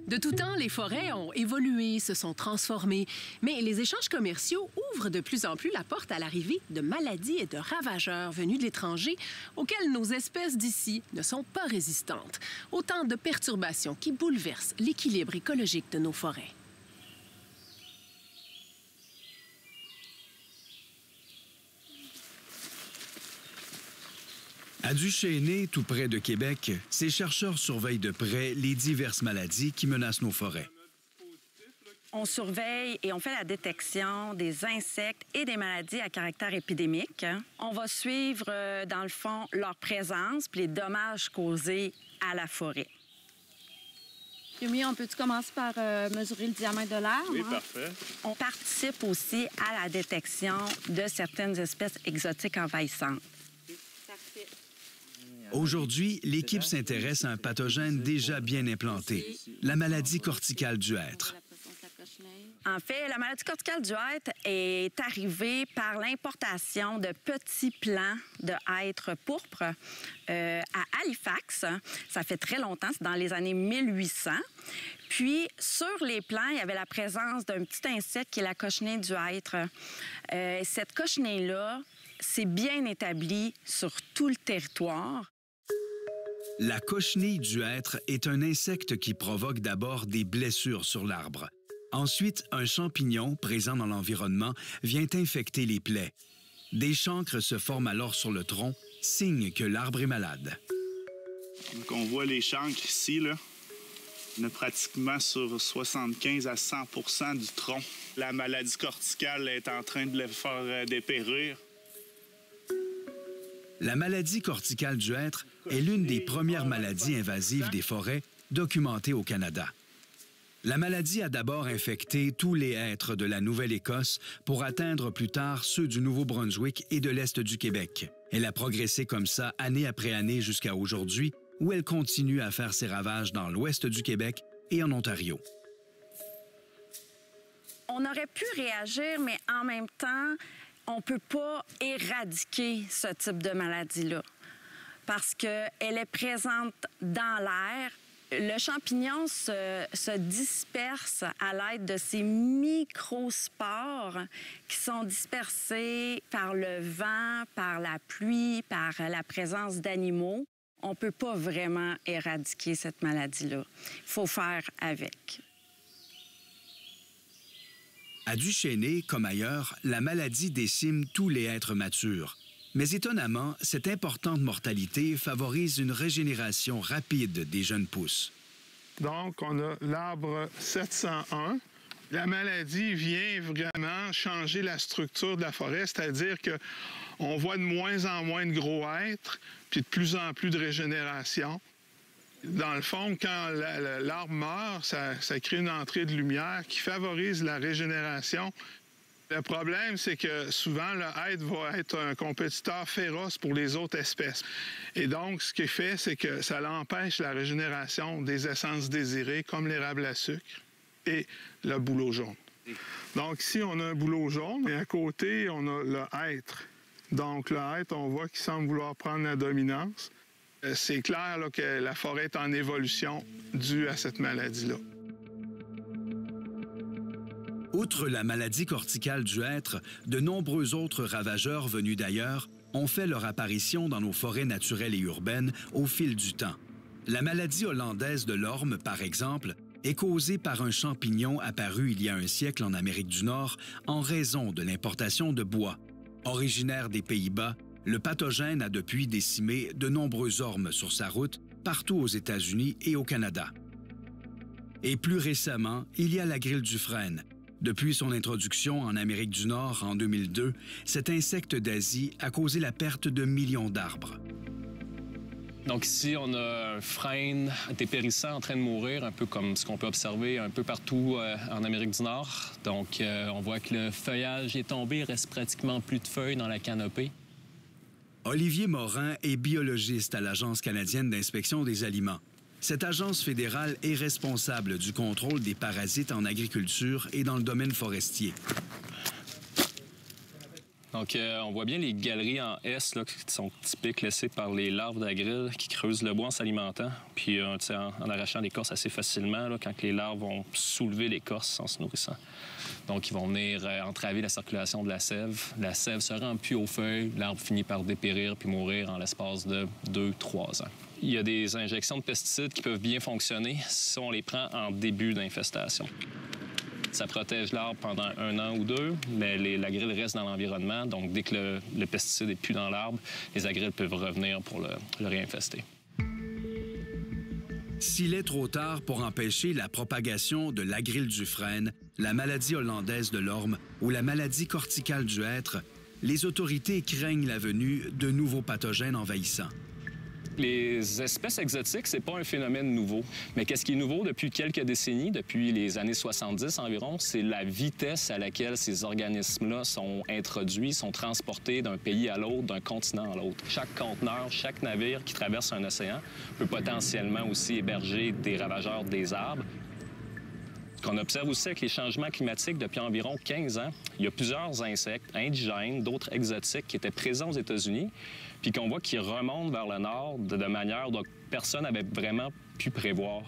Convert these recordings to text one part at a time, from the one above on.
De tout temps, les forêts ont évolué, se sont transformées, mais les échanges commerciaux ouvrent de plus en plus la porte à l'arrivée de maladies et de ravageurs venus de l'étranger auxquels nos espèces d'ici ne sont pas résistantes. Autant de perturbations qui bouleversent l'équilibre écologique de nos forêts. À Duchesnay, tout près de Québec, ces chercheurs surveillent de près les diverses maladies qui menacent nos forêts. On surveille et on fait la détection des insectes et des maladies à caractère épidémique. On va suivre, dans le fond, leur présence puis les dommages causés à la forêt. Yumi, on peut-tu commencer par mesurer le diamètre de l'arbre? Oui, parfait. On participe aussi à la détection de certaines espèces exotiques envahissantes. Parfait. Aujourd'hui, l'équipe s'intéresse à un pathogène déjà bien implanté, la maladie corticale du hêtre. En fait, la maladie corticale du hêtre est arrivée par l'importation de petits plants de hêtre pourpre à Halifax. Ça fait très longtemps, c'est dans les années 1800. Puis, sur les plants, il y avait la présence d'un petit insecte qui est la cochenille du hêtre. Cette cochenille-là, c'est bien établi sur tout le territoire. La cochenille du hêtre est un insecte qui provoque d'abord des blessures sur l'arbre. Ensuite, un champignon présent dans l'environnement vient infecter les plaies. Des chancres se forment alors sur le tronc, signe que l'arbre est malade. Donc, on voit les chancres ici, là. On a pratiquement sur 75 à 100 % du tronc. La maladie corticale est en train de le faire dépérir. La maladie corticale du hêtre est l'une des premières maladies invasives des forêts documentées au Canada. La maladie a d'abord infecté tous les hêtres de la Nouvelle-Écosse pour atteindre plus tard ceux du Nouveau-Brunswick et de l'Est du Québec. Elle a progressé comme ça année après année jusqu'à aujourd'hui, où elle continue à faire ses ravages dans l'Ouest du Québec et en Ontario. On aurait pu réagir, mais en même temps, on ne peut pas éradiquer ce type de maladie-là parce qu'elle est présente dans l'air. Le champignon se disperse à l'aide de ces microspores qui sont dispersés par le vent, par la pluie, par la présence d'animaux. On ne peut pas vraiment éradiquer cette maladie-là. Il faut faire avec. À Duchesnay, comme ailleurs, la maladie décime tous les hêtres matures. Mais étonnamment, cette importante mortalité favorise une régénération rapide des jeunes pousses. Donc, on a l'arbre 701. La maladie vient vraiment changer la structure de la forêt, c'est-à-dire qu'on voit de moins en moins de gros hêtres, puis de plus en plus de régénération. Dans le fond, quand l'arbre meurt, ça crée une entrée de lumière qui favorise la régénération. Le problème, c'est que souvent, le hêtre va être un compétiteur féroce pour les autres espèces. Et donc, ce qu'il fait, c'est que ça empêche la régénération des essences désirées, comme l'érable à sucre et le bouleau jaune. Donc, ici, on a un bouleau jaune, et à côté, on a le hêtre. Donc, le hêtre, on voit qu'il semble vouloir prendre la dominance. C'est clair là, que la forêt est en évolution due à cette maladie-là. Outre la maladie corticale du hêtre, de nombreux autres ravageurs venus d'ailleurs ont fait leur apparition dans nos forêts naturelles et urbaines au fil du temps. La maladie hollandaise de l'orme, par exemple, est causée par un champignon apparu il y a un siècle en Amérique du Nord en raison de l'importation de bois. Originaire des Pays-Bas, le pathogène a depuis décimé de nombreux ormes sur sa route, partout aux États-Unis et au Canada. Et plus récemment, il y a la grille du frêne. Depuis son introduction en Amérique du Nord en 2002, cet insecte d'Asie a causé la perte de millions d'arbres. Donc ici, on a un frêne dépérissant en train de mourir, un peu comme ce qu'on peut observer un peu partout en Amérique du Nord. Donc on voit que le feuillage est tombé, il reste pratiquement plus de feuilles dans la canopée. Olivier Morin est biologiste à l'Agence canadienne d'inspection des aliments. Cette agence fédérale est responsable du contrôle des parasites en agriculture et dans le domaine forestier. Donc, on voit bien les galeries en S là, qui sont typiques laissées par les larves d'agril qui creusent le bois en s'alimentant. Puis, en arrachant l'écorce assez facilement là, quand les larves vont soulever l'écorce en se nourrissant. Donc, ils vont venir entraver la circulation de la sève. La sève se remplit aux feuilles. L'arbre finit par dépérir puis mourir en l'espace de 2-3 ans. Il y a des injections de pesticides qui peuvent bien fonctionner si on les prend en début d'infestation. Ça protège l'arbre pendant 1 an ou 2, mais l'agril reste dans l'environnement. Donc, dès que le pesticide n'est plus dans l'arbre, les agrils peuvent revenir pour le réinfester. S'il est trop tard pour empêcher la propagation de l'agril du frêne, la maladie hollandaise de l'orme ou la maladie corticale du hêtre, les autorités craignent la venue de nouveaux pathogènes envahissants. Les espèces exotiques, c'est pas un phénomène nouveau. Mais qu'est-ce qui est nouveau depuis quelques décennies, depuis les années 70 environ, c'est la vitesse à laquelle ces organismes-là sont introduits, sont transportés d'un pays à l'autre, d'un continent à l'autre. Chaque conteneur, chaque navire qui traverse un océan peut potentiellement aussi héberger des ravageurs des arbres. Ce qu'on observe aussi avec les changements climatiques depuis environ 15 ans, il y a plusieurs insectes indigènes, d'autres exotiques qui étaient présents aux États-Unis, puis qu'on voit qu'ils remontent vers le nord de manière dont personne n'avait vraiment pu prévoir.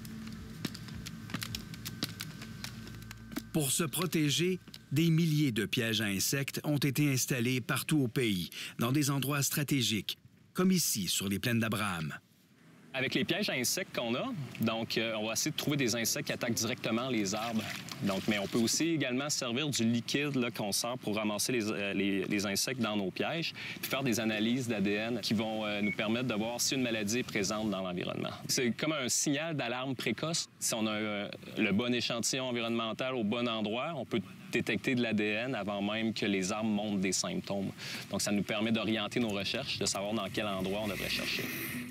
Pour se protéger, des milliers de pièges à insectes ont été installés partout au pays, dans des endroits stratégiques, comme ici, sur les plaines d'Abraham. Avec les pièges à insectes qu'on a, donc on va essayer de trouver des insectes qui attaquent directement les arbres. Donc, mais on peut aussi également servir du liquide qu'on sert pour ramasser les insectes dans nos pièges, puis faire des analyses d'ADN qui vont nous permettre de voir si une maladie est présente dans l'environnement. C'est comme un signal d'alarme précoce. Si on a le bon échantillon environnemental au bon endroit, on peut détecter de l'ADN avant même que les arbres montrent des symptômes. Donc, ça nous permet d'orienter nos recherches, de savoir dans quel endroit on devrait chercher.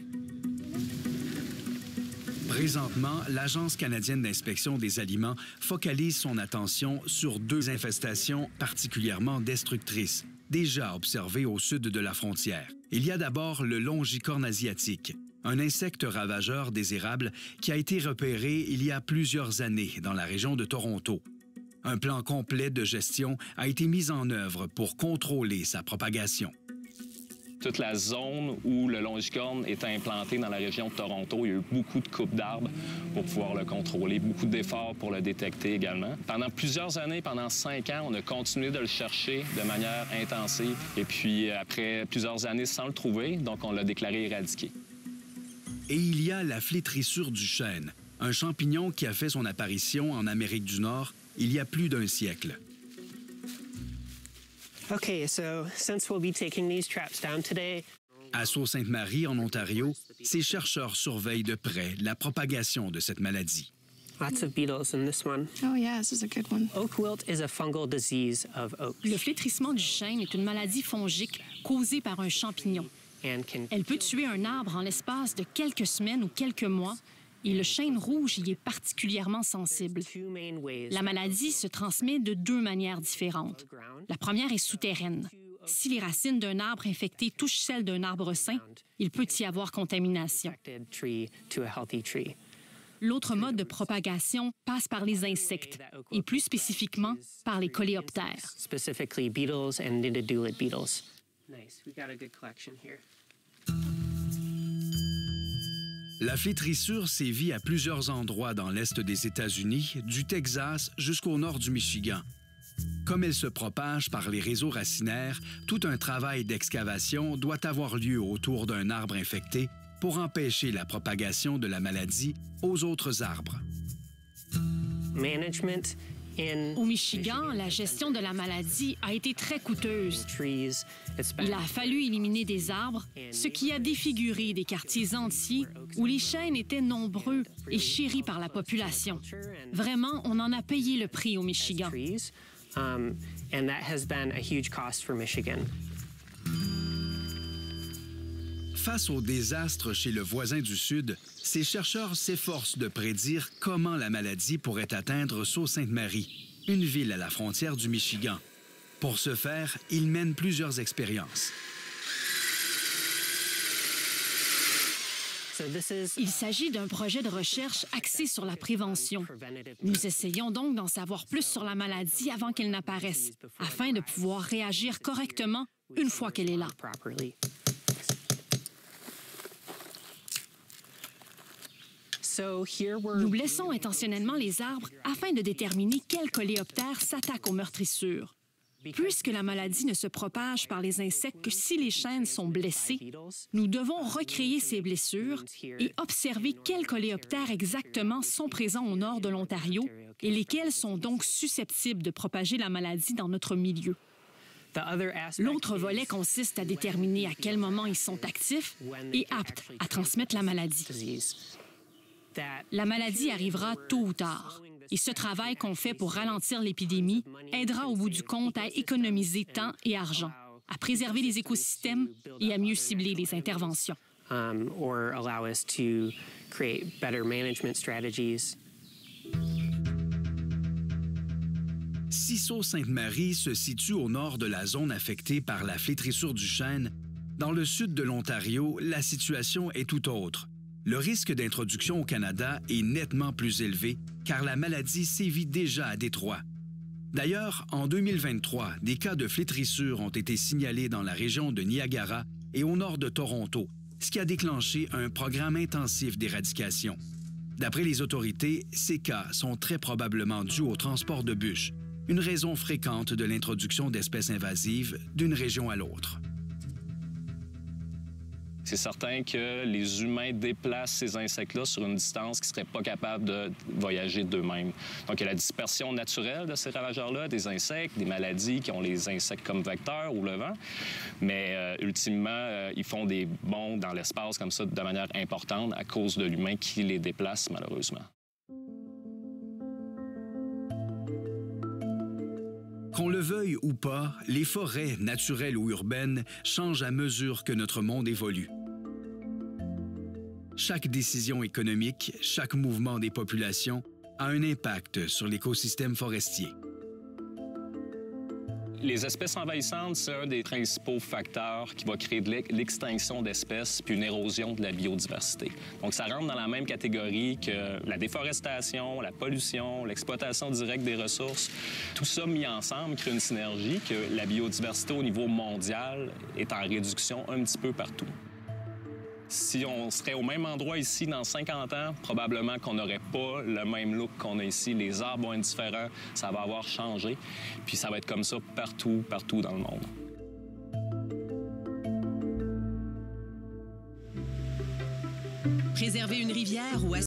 Présentement, l'Agence canadienne d'inspection des aliments focalise son attention sur 2 infestations particulièrement destructrices, déjà observées au sud de la frontière. Il y a d'abord le longicorne asiatique, un insecte ravageur désirable qui a été repéré il y a plusieurs années dans la région de Toronto. Un plan complet de gestion a été mis en œuvre pour contrôler sa propagation. Toute la zone où le longicorne est implanté dans la région de Toronto, il y a eu beaucoup de coupes d'arbres pour pouvoir le contrôler, beaucoup d'efforts pour le détecter également. Pendant plusieurs années, pendant 5 ans, on a continué de le chercher de manière intensive. Et puis, après plusieurs années sans le trouver, donc on l'a déclaré éradiqué. Et il y a la flétrissure du chêne, un champignon qui a fait son apparition en Amérique du Nord il y a plus d'1 siècle. Okay, so since we'll be taking these traps down today. À Sault-Sainte-Marie, en Ontario, ces chercheurs surveillent de près la propagation de cette maladie. Lots of beetles in this one. Oh yeah, this is a good one. Oak wilt is a fungal disease of oaks. Le flétrissement du chêne est une maladie fongique causée par un champignon. Elle peut tuer un arbre en l'espace de quelques semaines ou quelques mois, et le chêne rouge y est particulièrement sensible. La maladie se transmet de 2 manières différentes. La première est souterraine. Si les racines d'un arbre infecté touchent celles d'un arbre sain, il peut y avoir contamination. L'autre mode de propagation passe par les insectes, et plus spécifiquement par les coléoptères. Specifically beetles and nididulid beetles. Nice, we got a good collection here. La flétrissure sévit à plusieurs endroits dans l'est des États-Unis, du Texas jusqu'au nord du Michigan. Comme elle se propage par les réseaux racinaires, tout un travail d'excavation doit avoir lieu autour d'un arbre infecté pour empêcher la propagation de la maladie aux autres arbres. Management. Au Michigan, la gestion de la maladie a été très coûteuse. Il a fallu éliminer des arbres, ce qui a défiguré des quartiers entiers où les chênes étaient nombreux et chéris par la population. Vraiment, on en a payé le prix au Michigan. Face au désastre chez le voisin du Sud, ces chercheurs s'efforcent de prédire comment la maladie pourrait atteindre Sault-Sainte-Marie, une ville à la frontière du Michigan. Pour ce faire, ils mènent plusieurs expériences. Il s'agit d'un projet de recherche axé sur la prévention. Nous essayons donc d'en savoir plus sur la maladie avant qu'elle n'apparaisse, afin de pouvoir réagir correctement une fois qu'elle est là. Nous blessons intentionnellement les arbres afin de déterminer quel coléoptère s'attaque aux meurtrissures. Puisque la maladie ne se propage par les insectes que si les chênes sont blessés, nous devons recréer ces blessures et observer quels coléoptères exactement sont présents au nord de l'Ontario et lesquels sont donc susceptibles de propager la maladie dans notre milieu. L'autre volet consiste à déterminer à quel moment ils sont actifs et aptes à transmettre la maladie. La maladie arrivera tôt ou tard. Et ce travail qu'on fait pour ralentir l'épidémie aidera au bout du compte à économiser temps et argent, à préserver les écosystèmes et à mieux cibler les interventions. Ciseaux-Sainte-Marie se situe au nord de la zone affectée par la flétrissure du chêne. Dans le sud de l'Ontario, la situation est tout autre. Le risque d'introduction au Canada est nettement plus élevé car la maladie sévit déjà à Détroit. D'ailleurs, en 2023, des cas de flétrissure ont été signalés dans la région de Niagara et au nord de Toronto, ce qui a déclenché un programme intensif d'éradication. D'après les autorités, ces cas sont très probablement dus au transport de bûches, une raison fréquente de l'introduction d'espèces invasives d'une région à l'autre. C'est certain que les humains déplacent ces insectes-là sur une distance qu'ils ne seraient pas capables de voyager d'eux-mêmes. Donc, il y a la dispersion naturelle de ces ravageurs-là, des insectes, des maladies qui ont les insectes comme vecteurs ou le vent. Mais ultimement, ils font des bonds dans l'espace comme ça de manière importante à cause de l'humain qui les déplace, malheureusement. Qu'on le veuille ou pas, les forêts, naturelles ou urbaines, changent à mesure que notre monde évolue. Chaque décision économique, chaque mouvement des populations a un impact sur l'écosystème forestier. Les espèces envahissantes, c'est un des principaux facteurs qui va créer de l'extinction d'espèces puis une érosion de la biodiversité. Donc, ça rentre dans la même catégorie que la déforestation, la pollution, l'exploitation directe des ressources. Tout ça mis ensemble crée une synergie que la biodiversité au niveau mondial est en réduction un petit peu partout. Si on serait au même endroit ici dans 50 ans, probablement qu'on n'aurait pas le même look qu'on a ici. Les arbres vont être différents, ça va avoir changé. Puis ça va être comme ça partout dans le monde. Préserver une rivière ou